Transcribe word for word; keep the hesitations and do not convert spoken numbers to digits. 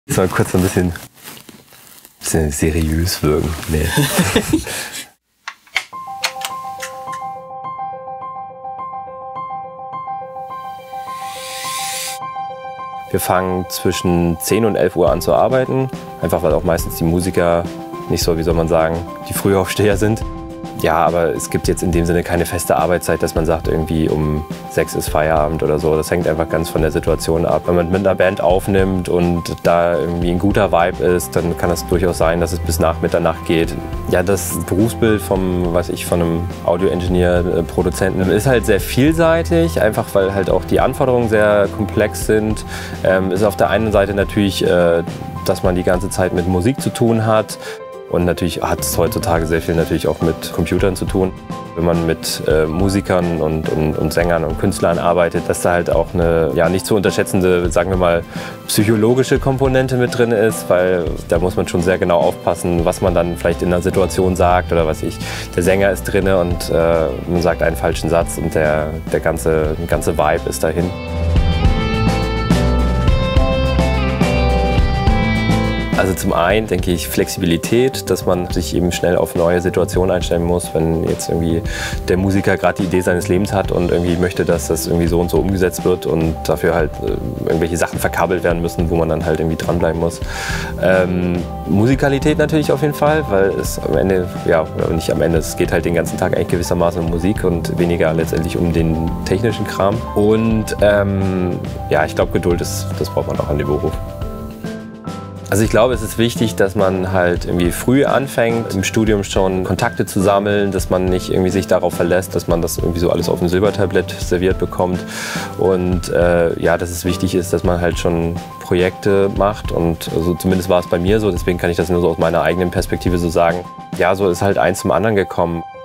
Ich soll kurz so ein bisschen, bisschen seriös wirken. Nee. Wir fangen zwischen zehn und elf Uhr an zu arbeiten, einfach weil auch meistens die Musiker nicht so, wie soll man sagen, die Frühaufsteher sind. Ja, aber es gibt jetzt in dem Sinne keine feste Arbeitszeit, dass man sagt, irgendwie um sechs ist Feierabend oder so. Das hängt einfach ganz von der Situation ab. Wenn man mit einer Band aufnimmt und da irgendwie ein guter Vibe ist, dann kann es durchaus sein, dass es bis nach Mitternacht geht. Ja, das Berufsbild vom, weiß ich, von einem Audio-Engineer, Produzenten ist halt sehr vielseitig, einfach weil halt auch die Anforderungen sehr komplex sind. Ähm, ist auf der einen Seite natürlich, äh, dass man die ganze Zeit mit Musik zu tun hat. Und natürlich hat es heutzutage sehr viel natürlich auch mit Computern zu tun. Wenn man mit äh, Musikern und, und, und Sängern und Künstlern arbeitet, dass da halt auch eine ja, nicht zu unterschätzende, sagen wir mal, psychologische Komponente mit drin ist, weil da muss man schon sehr genau aufpassen, was man dann vielleicht in einer Situation sagt oder was ich. Der Sänger ist drin und äh, man sagt einen falschen Satz und der, der ganze, ganze Vibe ist dahin. Also zum einen denke ich Flexibilität, dass man sich eben schnell auf neue Situationen einstellen muss, wenn jetzt irgendwie der Musiker gerade die Idee seines Lebens hat und irgendwie möchte, dass das irgendwie so und so umgesetzt wird und dafür halt äh, irgendwelche Sachen verkabelt werden müssen, wo man dann halt irgendwie dranbleiben muss. Ähm, Musikalität natürlich auf jeden Fall, weil es am Ende, ja nicht am Ende, es geht halt den ganzen Tag eigentlich gewissermaßen um Musik und weniger letztendlich um den technischen Kram. Und ähm, ja, ich glaube Geduld, ist, das braucht man auch an dem Beruf. Also ich glaube, es ist wichtig, dass man halt irgendwie früh anfängt, im Studium schon Kontakte zu sammeln, dass man nicht irgendwie sich darauf verlässt, dass man das irgendwie so alles auf dem Silbertablett serviert bekommt. Und äh, ja, dass es wichtig ist, dass man halt schon Projekte macht. Und also zumindest war es bei mir so, deswegen kann ich das nur so aus meiner eigenen Perspektive so sagen. Ja, so ist halt eins zum anderen gekommen.